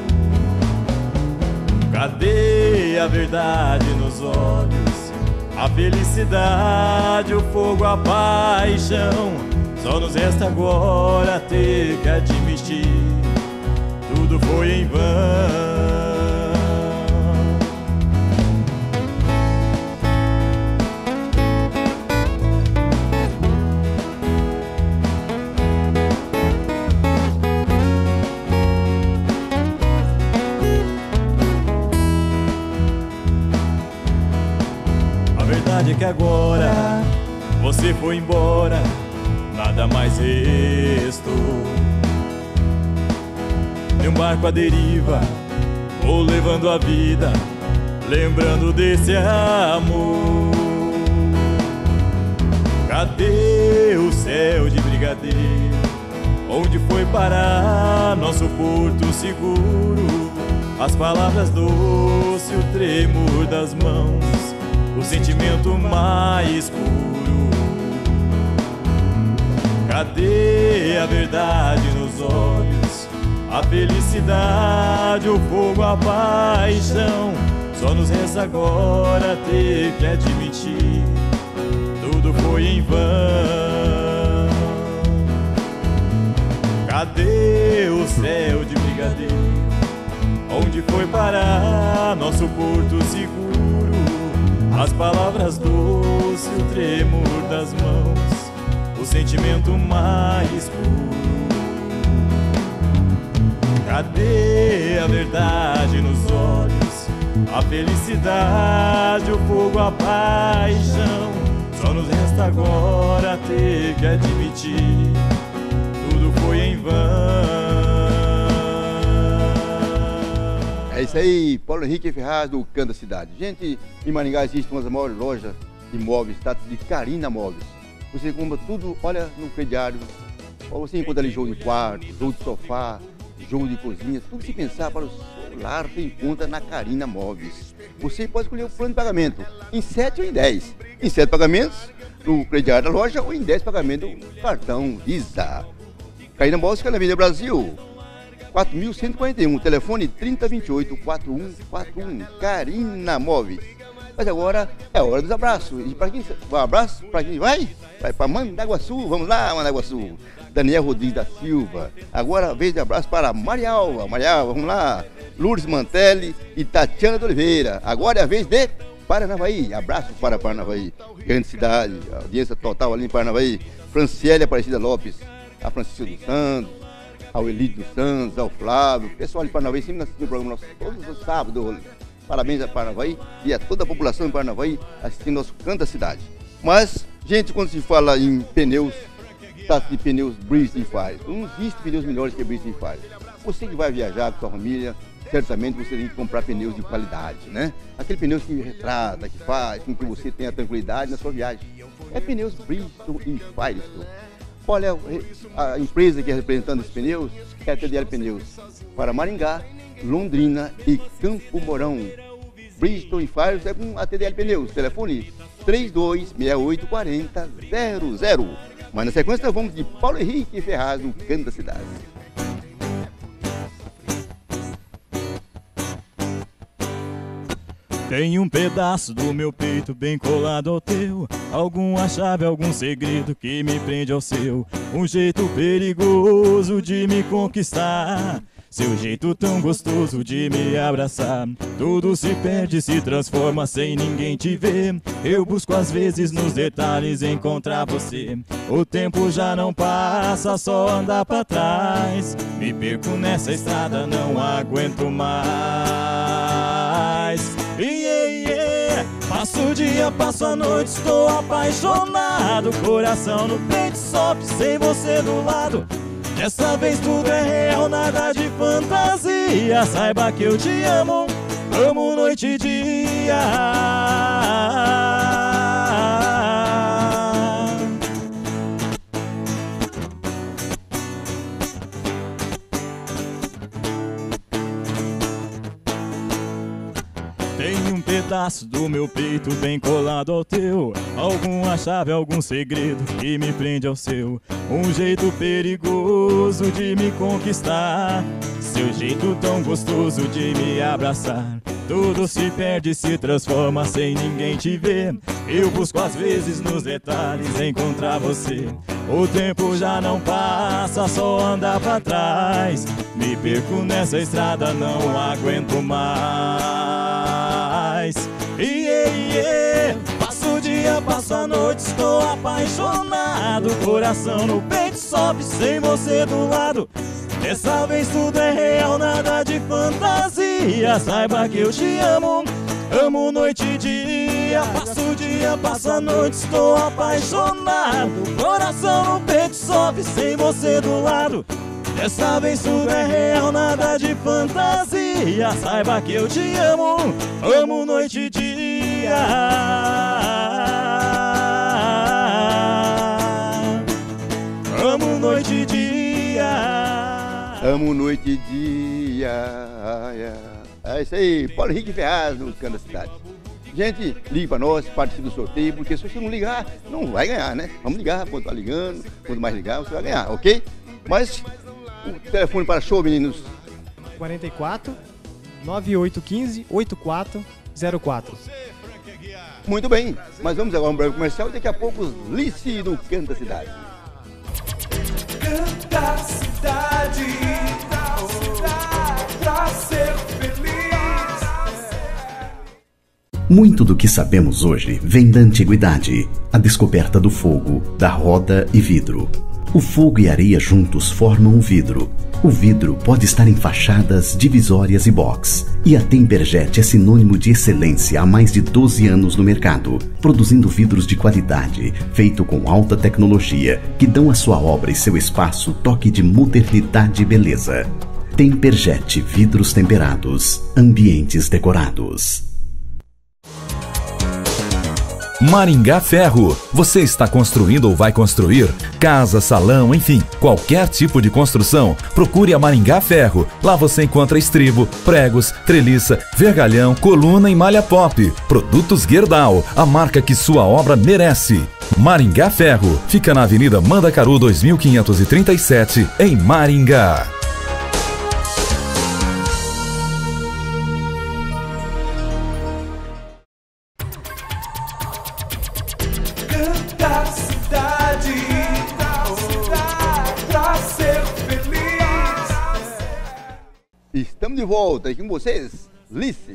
Cadê a verdade nos olhos? A felicidade, o fogo, a paixão. Só nos resta agora ter que admitir, tudo foi em vão. É que agora você foi embora, nada mais restou. Em um barco à deriva, vou levando a vida, lembrando desse amor. Cadê o céu de brigadeiro? Onde foi parar nosso porto seguro? As palavras doces, o tremor das mãos, o sentimento mais puro. Cadê a verdade nos olhos? A felicidade, o fogo, a paixão. Só nos resta agora ter que admitir, tudo foi em vão. Cadê o céu de brigadeiro? Onde foi parar nosso porto seguro? As palavras doces, o tremor das mãos, o sentimento mais puro. Cadê a verdade nos olhos? A felicidade, o fogo, a paixão. Só nos resta agora ter que admitir, tudo foi em vão. É isso aí, Paulo Henrique Ferraz do Canta Cidade. Gente, em Maringá existe uma das maiores lojas de móveis, status de Carina Móveis. Você compra tudo, olha, no crediário. Você encontra ali jogo de quarto, jogo de sofá, jogo de cozinha, tudo que se pensar para o lar você encontra na Carina Móveis. você pode escolher o plano de pagamento em sete ou em dez. Em sete pagamentos no crediário da loja ou em dez pagamentos no cartão Visa. Caína Móveis, na Avenida Brasil, quatro mil cento e quarenta e um, telefone trinta, vinte e oito, quarenta e um quarenta e um, Caína Móveis. Mas agora é a hora dos abraços. E para quem um abraço? Para quem vai? Vai para Mandaguaçu. Vamos lá, Mandaguaçu. Daniel Rodrigues da Silva. Agora a vez de abraço para Maria Alva. Maria Alva, vamos lá. Lourdes Mantelli e Tatiana de Oliveira. Agora é a vez de Paranavaí. Abraço para Paranavaí. Grande cidade, audiência total ali em Paranavaí. Franciele Aparecida Lopes, a Francisca dos Santos, ao Elide dos Santos, ao Flávio. Pessoal de Paranavaí sempre assistindo o programa nosso todos os sábados. Parabéns a Paranavaí e a toda a população de Paranavaí assistindo nosso Canto da Cidade. Mas, gente, quando se fala em pneus, trata de pneus Bridgestone Fires. Não existe pneus melhores que Bridgestone Fires. Você que vai viajar com sua família, certamente você tem que comprar pneus de qualidade, né? Aquele pneu que retrata, que faz com que você tenha tranquilidade na sua viagem. É pneus Bridgestone Fires. Olha, a empresa que é representando esses pneus é a T D L Pneus para Maringá, Londrina e Campo Mourão. Bridgestone Fires é com a T D L Pneus. Telefone três dois seis oito quatro zero zero zero. Mas na sequência nós vamos de Paulo Henrique Ferraz no Canto da Cidade. Tem um pedaço do meu peito bem colado ao teu, alguma chave, algum segredo que me prende ao seu, um jeito perigoso de me conquistar, seu jeito tão gostoso de me abraçar. Tudo se perde, se transforma sem ninguém te ver. Eu busco às vezes nos detalhes encontrar você. O tempo já não passa, só anda pra trás. Me perco nessa estrada, não aguento mais. Yeah, yeah. Passo o dia, passo a noite, estou apaixonado. Coração no peito sofre sem você do lado. Dessa vez tudo é real, nada de fantasia. Saiba que eu te amo, amo noite e dia. Tem um pedaço do meu peito bem colado ao teu, alguma chave, algum segredo que me prende ao seu, um jeito perigoso de me conquistar, seu jeito tão gostoso de me abraçar. Tudo se perde, se transforma sem ninguém te ver. Eu busco às vezes nos detalhes encontrar você. O tempo já não passa, só anda pra trás. Me perco nessa estrada, não aguento mais. Yeah, yeah. Passo o dia, passo a noite, estou apaixonado. Coração no peito sobe sem você do lado. Dessa vez tudo é real, nada de fantasia. Saiba que eu te amo, amo noite e dia. Passo o dia, passo a noite, estou apaixonado. Coração no peito sobe sem você do lado. Dessa vez tudo é real, nada de fantasia. Saiba que eu te amo, amo noite e dia. Amo noite e dia. Amo noite e dia. É isso aí, Paulo Henrique Ferraz no Canto da Cidade. Gente, ligue para nós, participe do sorteio, porque se você não ligar, não vai ganhar, né? Vamos ligar, quando tá ligando, quanto mais ligar, você vai ganhar, ok? Mas o telefone para show, meninos. quarenta e quatro, nove oito um cinco, oito quatro zero quatro. Muito bem, mas vamos agora um breve comercial e daqui a pouco Lice no Canto da Cidade. Canta a cidade, oh, pra ser feliz. Muito do que sabemos hoje vem da antiguidade, a descoberta do fogo, da roda e vidro. O fogo e a areia juntos formam o vidro. O vidro pode estar em fachadas, divisórias e box. E a Temperjet é sinônimo de excelência há mais de doze anos no mercado, produzindo vidros de qualidade, feito com alta tecnologia, que dão à sua obra e seu espaço toque de modernidade e beleza. Temperjet Vidros Temperados, Ambientes Decorados. Maringá Ferro. Você está construindo ou vai construir? Casa, salão, enfim, qualquer tipo de construção, procure a Maringá Ferro. Lá você encontra estribo, pregos, treliça, vergalhão, coluna e malha pop. Produtos Gerdau, a marca que sua obra merece. Maringá Ferro, fica na Avenida Mandacaru dois mil quinhentos e trinta e sete, em Maringá. Canta cidade, cidade, pra ser feliz. Estamos de volta aqui com vocês, Lice.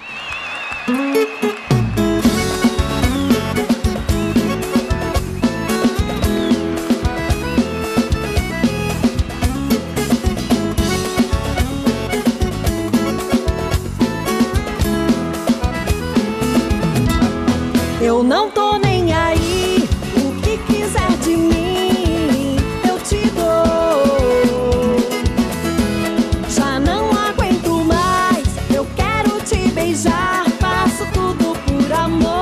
Eu não tô nem aí, o que quiser de mim, eu te dou. Já não aguento mais, eu quero te beijar, faço tudo por amor.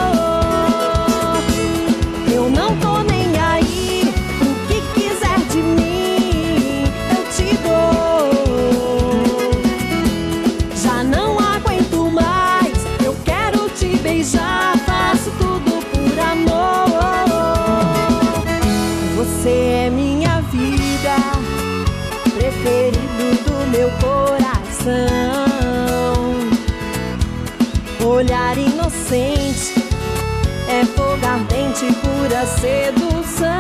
Eu não tô nem aí, o que quiser de mim, eu te dou. Já não aguento mais, eu quero te beijar, faço tudo por amor. Você é minha vida, preferido do meu coração. Olhar inocente, é fogo ardente, pura sedução.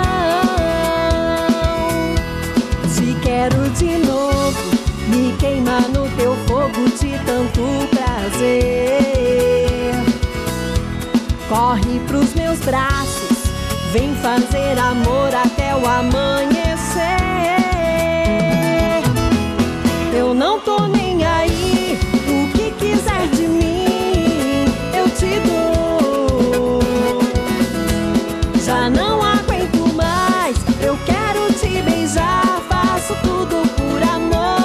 Te quero de novo, me queima no teu fogo de tanto prazer. Corre pros meus braços, vem fazer amor até o amanhecer. Eu não tô nem aí, o que quiser de mim, eu te dou. Já não aguento mais, eu quero te beijar, faço tudo por amor.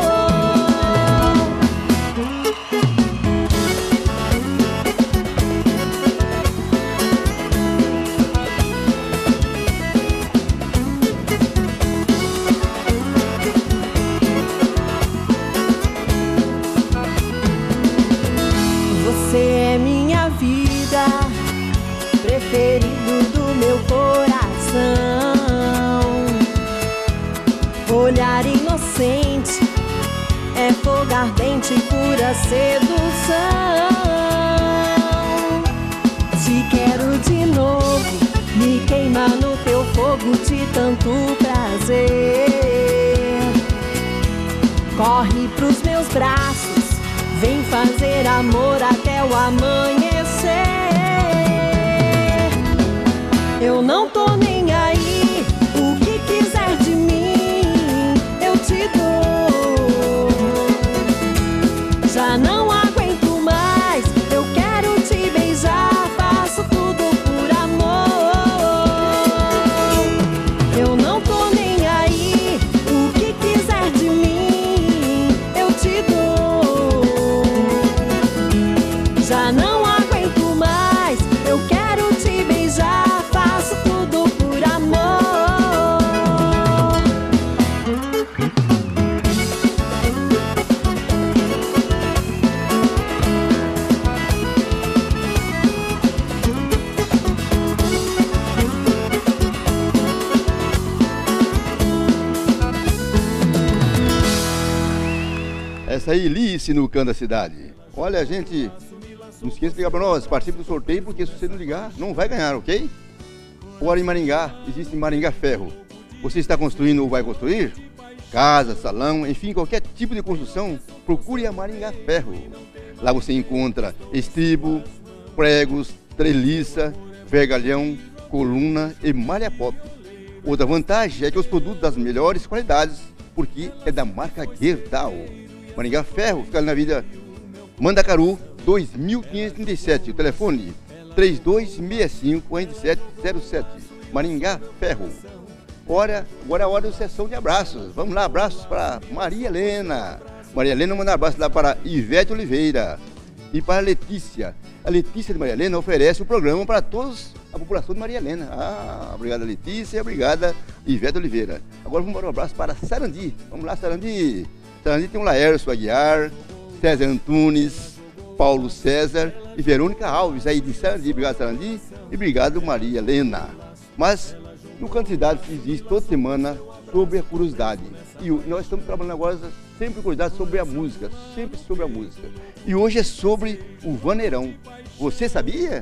Você é minha vida, preferido do meu coração. Olhar inocente, é fogo ardente, pura sedução. Te quero de novo, me queima no teu fogo de tanto prazer. Corre pros meus braços, vem fazer amor até o amanhecer. Eu não tô nem aí, o que quiser de mim, eu te dou. Já não aguento mais, eu quero te beijar, faço tudo por amor. Eu não tô nem aí, o que quiser de mim, eu te dou. Já não aguento mais, eu quero te beijar, faço tudo por amor. Essa aí, Lice, no Canto da Cidade. Olha, gente, não esqueça de ligar para nós, participe do sorteio, porque se você não ligar, não vai ganhar, ok? Agora em Maringá, existe Maringá Ferro. Você está construindo ou vai construir? Casa, salão, enfim, qualquer tipo de construção, procure a Maringá Ferro. Lá você encontra estribo, pregos, treliça, vergalhão, coluna e malha pop. Outra vantagem é que os produtos das melhores qualidades, porque é da marca Gerdau. Maringá Ferro fica na Avenida Mandacaru dois mil quinhentos e trinta e sete. O telefone três dois seis cinco, dois sete zero sete. Maringá Ferro. Ora, agora é a hora da sessão de abraços. Vamos lá, abraços para Maria Helena. Maria Helena manda abraço lá para Ivete Oliveira. E para a Letícia. A Letícia de Maria Helena oferece o programa para todos a população de Maria Helena. Ah, obrigada Letícia, obrigada Ivete Oliveira. Agora vamos dar um abraço para Sarandi. Vamos lá, Sarandi. Sarandi tem o Laércio Aguiar, César Antunes, Paulo César e Verônica Alves, aí de Sarandi. Obrigado, Sarandi, e obrigado, Maria Helena. Mas no Canto Cidade existe toda semana sobre a curiosidade. E nós estamos trabalhando agora sempre curiosidade sobre a música, sempre sobre a música. E hoje é sobre o vaneirão. Você sabia?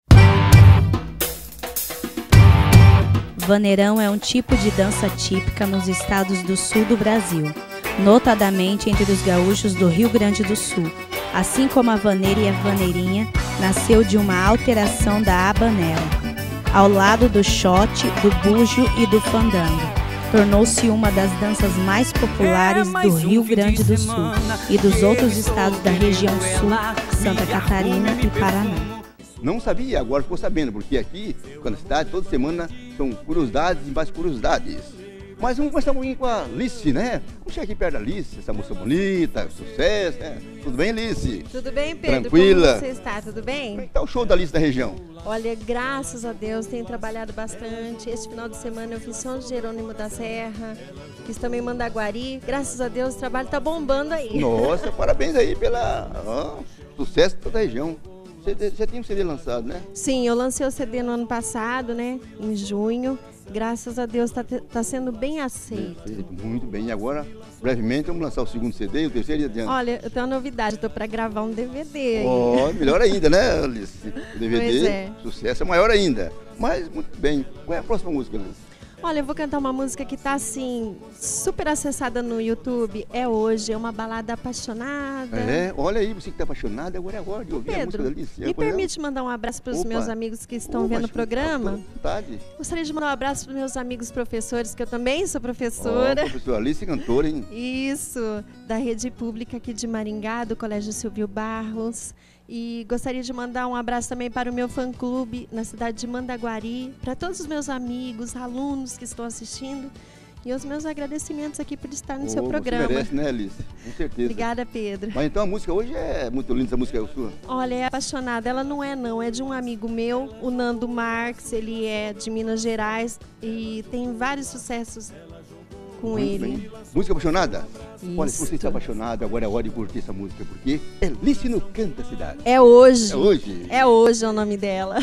Vaneirão é um tipo de dança típica nos estados do sul do Brasil, notadamente entre os gaúchos do Rio Grande do Sul. Assim como a vaneira e a vaneirinha, nasceu de uma alteração da habanera. Ao lado do xote, do búgio e do fandango, tornou-se uma das danças mais populares do Rio Grande do Sul e dos outros estados da região sul, Santa Catarina e Paraná. Não sabia, agora ficou sabendo, porque aqui, na cidade, toda semana são curiosidades e mais curiosidades. Mas vamos conversar um pouquinho com a Alice, né? Vamos chegar aqui perto da Alice, essa moça bonita, sucesso, né? Tudo bem, Alice? Tudo bem, Pedro? Tranquila? Como você está? Tudo bem? Como é que tá o show da Alice da região? Olha, graças a Deus, tenho trabalhado bastante. Este final de semana eu fiz São Jerônimo da Serra, fiz também Mandaguari. Graças a Deus, o trabalho tá bombando aí. Nossa, parabéns aí pela ó, sucesso de toda a região. Você já tinha um C D lançado, né? Sim, eu lancei o C D no ano passado, né? Em junho. Graças a Deus está tá sendo bem aceito. Muito bem. E agora, brevemente, vamos lançar o segundo C D e o terceiro e adiante. Olha, eu tenho uma novidade, estou para gravar um D V D. Oh, melhor ainda, né, Alice? O D V D, pois é. Sucesso é maior ainda. Mas, muito bem. Qual é a próxima música, Alice? Olha, eu vou cantar uma música que está assim, super acessada no YouTube. É Hoje, é uma balada apaixonada. É, olha aí, você que está apaixonada, agora é hora de ouvir Pedro, a música da Alice. me permite mandar um abraço para os meus amigos que estão Opa, vendo o programa? Vontade. Gostaria de mandar um abraço para os meus amigos professores, que eu também sou professora. Oh, professora Alice, cantora, hein? Isso, da rede pública aqui de Maringá, do Colégio Silvio Barros. E gostaria de mandar um abraço também para o meu fã-clube na cidade de Mandaguari, para todos os meus amigos, alunos que estão assistindo, e os meus agradecimentos aqui por estar no oh, seu programa. Você merece, né, Alice? Com certeza. Obrigada, Pedro. Mas então a música hoje é muito linda, essa música é sua? Olha, é apaixonada. Ela não é não, é de um amigo meu, o Nando Marques, ele é de Minas Gerais e tem vários sucessos com muito ele. Bem. Música apaixonada? Isso. Olha, se você está apaixonado, agora é hora de curtir essa música, porque é Alice no Canto da Cidade. É hoje. É hoje. É hoje é o nome dela.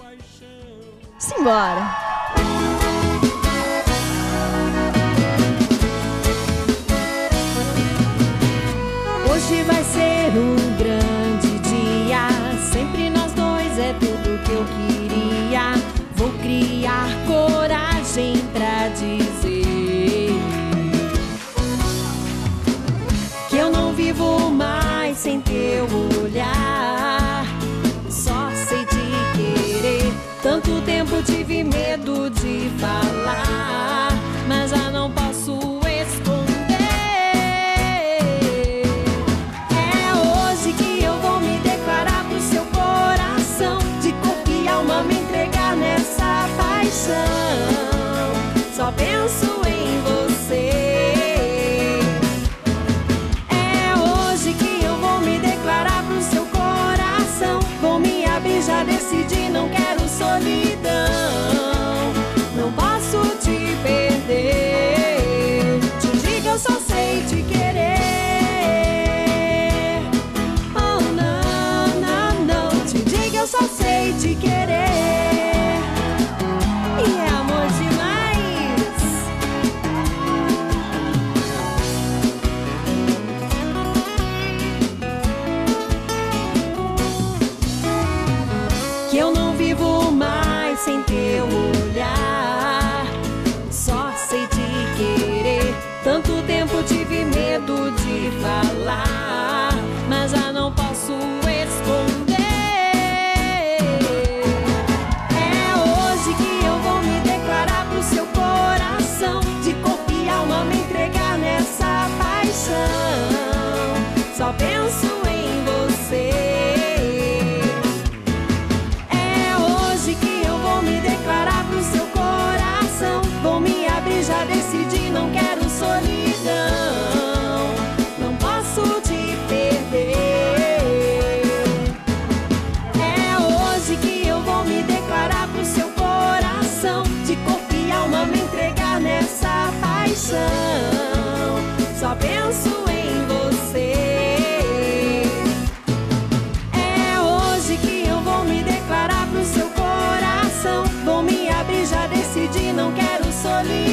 Simbora. Hoje vai ser um grande dia, sempre nós dois é tudo que eu queria. Vou criar coragem pra dizer que eu não vivo mais sem teu olhar. Só sei te querer, tanto tempo tive medo de falar, mas já não posso esconder. É hoje que eu vou me declarar pro seu coração, de corpo e alma me entregar nessa paixão. Só penso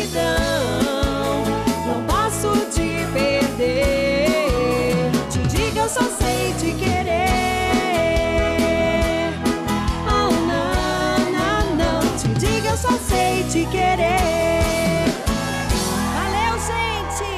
gratidão. Não posso te perder. Te digo, eu só sei te querer. Oh, não, não, não. Te digo, eu só sei te querer. Valeu, gente!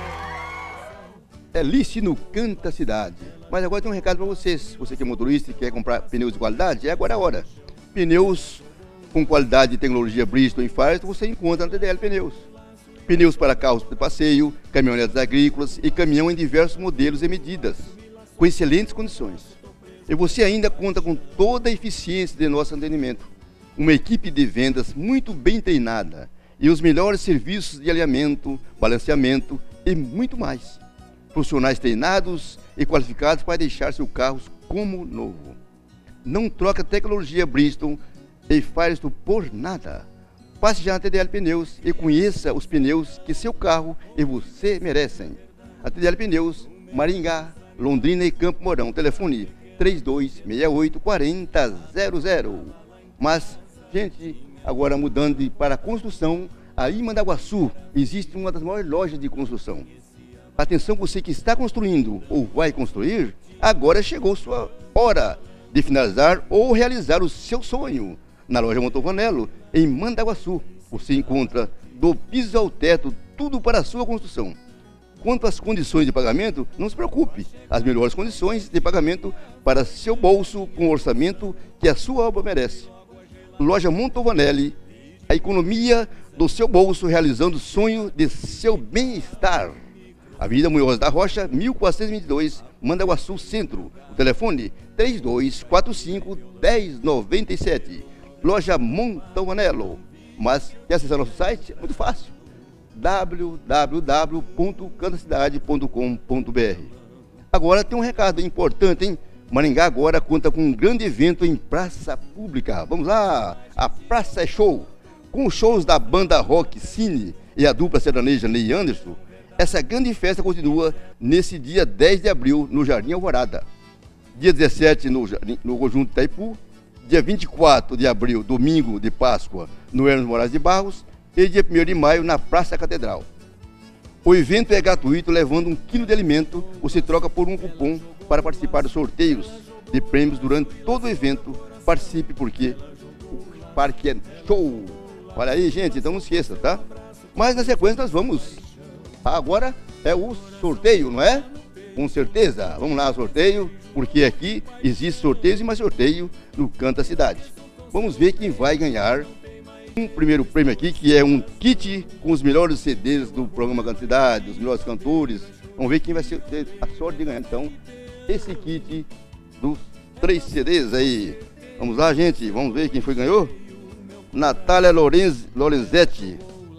Elice no Canta Cidade. Mas agora tem um recado para vocês. Você que é motorista e quer comprar pneus de qualidade, é agora a hora. Pneus com qualidade de tecnologia Bridgestone e Firestone você encontra na T D L Pneus. Pneus para carros de passeio, caminhonetas agrícolas e caminhão em diversos modelos e medidas, com excelentes condições. E você ainda conta com toda a eficiência de nosso atendimento. Uma equipe de vendas muito bem treinada e os melhores serviços de alinhamento, balanceamento e muito mais. Profissionais treinados e qualificados para deixar seu carro como novo. Não troca tecnologia Bridgestone e Firestone por nada. Passe já na T D L Pneus e conheça os pneus que seu carro e você merecem. A T D L Pneus, Maringá, Londrina e Campo Mourão. Telefone três dois seis oito quatro zero zero zero. Mas, gente, agora mudando de, para a construção, aí em Mandaguaçu existe uma das maiores lojas de construção. Atenção, você que está construindo ou vai construir, agora chegou sua hora de finalizar ou realizar o seu sonho. Na loja Montovanello, em Mandaguaçu, você encontra do piso ao teto tudo para a sua construção. Quanto às condições de pagamento, não se preocupe. As melhores condições de pagamento para seu bolso com o orçamento que a sua obra merece. Loja Montovanelli, a economia do seu bolso realizando o sonho de seu bem-estar. Avenida Munhoz da Rocha, mil quatrocentos e vinte e dois, Mandaguaçu Centro. O telefone três dois quatro cinco, um zero nove sete. Loja Montovanello. Mas quer acessar nosso site? É muito fácil. w w w ponto canta cidade ponto com ponto b r. Agora tem um recado importante, hein? Maringá agora conta com um grande evento em praça pública. Vamos lá! A Praça é Show. Com shows da banda rock Cine e a dupla sertaneja Ney Anderson. Essa grande festa continua nesse dia dez de abril no Jardim Alvorada. Dia dezessete no, no Conjunto Itaipu. Dia vinte e quatro de abril, domingo de Páscoa, no Hermes Moraes de Barros. E dia primeiro de maio na Praça Catedral. O evento é gratuito, levando um quilo de alimento. Você troca por um cupom para participar dos sorteios de prêmios durante todo o evento. Participe porque o parque é show. Olha aí, gente, então não esqueça, tá? Mas na sequência nós vamos... Agora é o sorteio, não é? Com certeza. Vamos lá, sorteio, porque aqui existe sorteios e mais sorteio no Canta Cidade. Vamos ver quem vai ganhar um primeiro prêmio aqui, que é um kit com os melhores C Ds do programa Canta Cidade, os melhores cantores. Vamos ver quem vai ter a sorte de ganhar, então, esse kit dos três C Ds aí. Vamos lá, gente, vamos ver quem foi que ganhou. Natália Lorenz, Lorenzetti,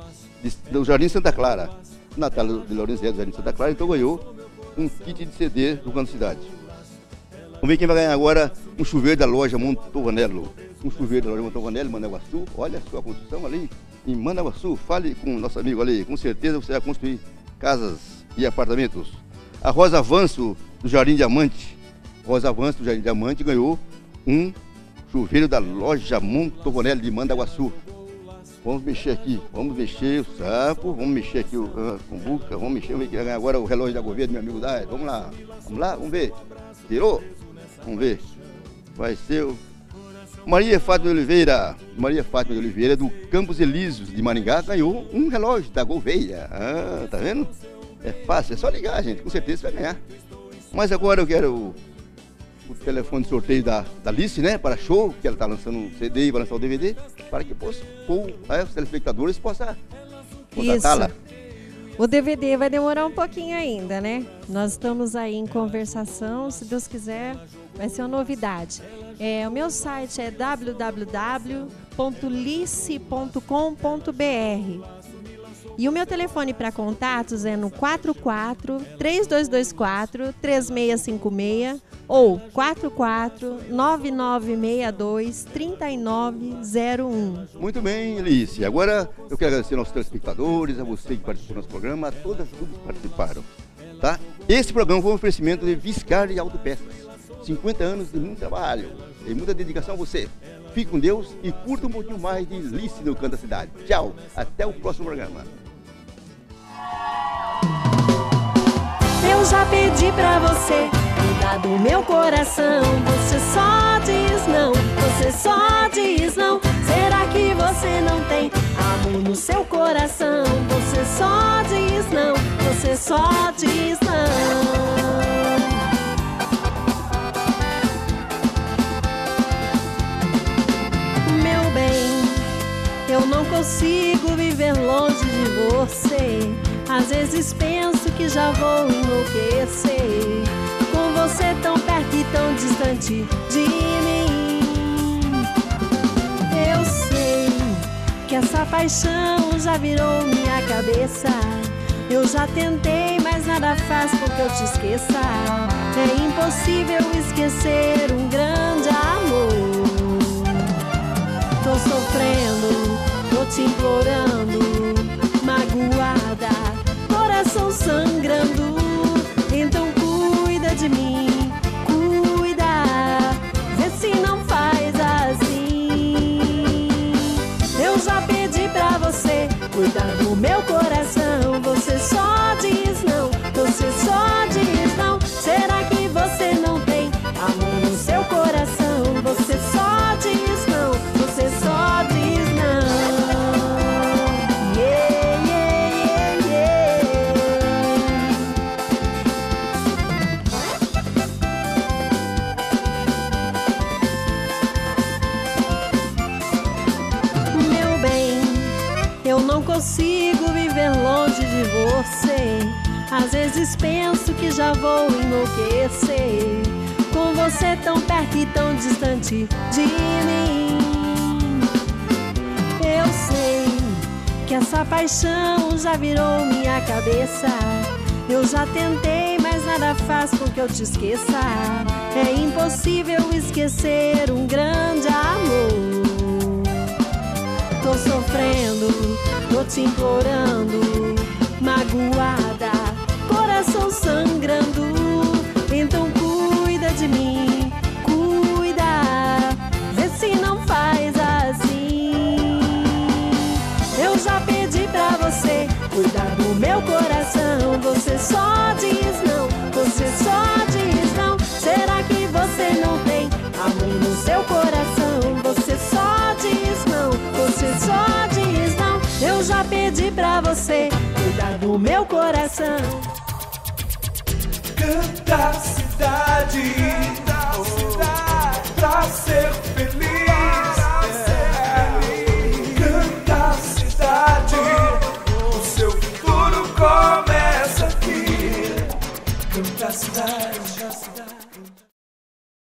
do Jardim Santa Clara. Natália de Lorenzetti, do Jardim Santa Clara, então ganhou um kit de C D do Canto Cidade. Vamos ver quem vai ganhar agora um chuveiro da loja Montovanello. Um chuveiro da loja Montovanello, Mandaguaçu. Olha a sua construção ali em Mandaguaçu. Fale com o nosso amigo ali. Com certeza você vai construir casas e apartamentos. A Rosa Avanço, do Jardim Diamante. Rosa Avanço, do Jardim Diamante, ganhou um chuveiro da loja Montovanello de Mandaguaçu. Vamos mexer aqui, vamos mexer o sapo, vamos mexer aqui o uh, cumbuca, vamos mexer, vamos ver quem vai ganhar agora o relógio da Gouveia do meu amigo Dai. Vamos lá, vamos lá, vamos ver. Tirou? Vamos ver. Vai ser o Maria Fátima de Oliveira. Maria Fátima de Oliveira, do Campos Elíseos de Maringá, ganhou um relógio da Gouveia. Ah, tá vendo? É fácil, é só ligar, gente, com certeza você vai ganhar. Mas agora eu quero o, o telefone de sorteio da, da Alice, né, para show, que ela está lançando um C D e vai lançar o D V D, para que possa, ou, aí, os telespectadores possam contatá-la. O D V D vai demorar um pouquinho ainda, né? Nós estamos aí em conversação, se Deus quiser, vai ser uma novidade. É, o meu site é w w w ponto lice ponto com ponto b r e o meu telefone para contatos é no quatro quatro, três dois dois quatro, três seis cinco seis ou quatro quatro, nove nove seis dois, três nove zero um. Muito bem, Alice. Agora eu quero agradecer aos nossos telespectadores, a você que participou do nosso programa, a todas todos que participaram. Tá? Esse programa foi um oferecimento de Viscar e Autopeças. cinquenta anos de muito trabalho e muita dedicação a você. Fique com Deus e curta um pouquinho mais de Lice no Canto da Cidade. Tchau, até o próximo programa. Eu já pedi pra você cuidar do meu coração. Você só diz não, você só diz não. Será que você não tem amor no seu coração? Você só diz não, você só diz não. Meu bem, eu não consigo viver longe de você. Às vezes penso que já vou enlouquecer, com você tão perto e tão distante de mim. Eu sei que essa paixão já virou minha cabeça. Eu já tentei, mas nada faz com que eu te esqueça. É impossível esquecer um grande amor. Tô sofrendo, tô te implorando, magoada, coração sangrando. Então cuida de mim, cuida, vê se não faz assim. Eu já pedi pra você cuidar do meu coração. Você só diz não, você só diz não. Será que você não tem amor no seu coração? Você só diz não, você só diz não. Yeah, yeah, yeah, yeah. Meu bem, eu não consigo viver longe de você. Às vezes penso que já vou enlouquecer, com você tão perto e tão distante de mim. Eu sei que essa paixão já virou minha cabeça. Eu já tentei, mas nada faz com que eu te esqueça. É impossível esquecer um grande amor. Tô sofrendo, tô te implorando, magoada, coração sangrando. Então cuida de mim, cuida, vê se não faz assim. Eu já pedi pra você cuidar do meu coração. Você só diz não, você só diz não. Será que você não tem amor no seu coração? Você só diz não, você só diz não. Eu já pedi pra você cuidar do meu coração. Canta a cidade, oh, cidade, pra ser feliz. É. Canta a cidade, o seu futuro começa aqui. Canta a cidade, a cidade.